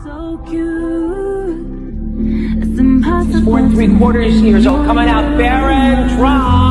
So cute. It's impossible. 4 3/4 years old, coming out bare and dry.